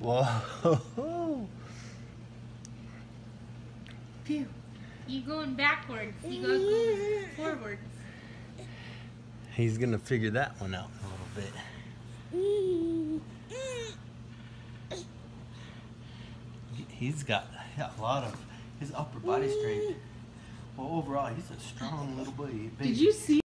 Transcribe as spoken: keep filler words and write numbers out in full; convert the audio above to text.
Whoa. Pew. You going backwards. You gotta go forwards. He's gonna figure that one out in a little bit. He's got a lot of his upper body strength. Well, overall, he's a strong little boy. Did you see?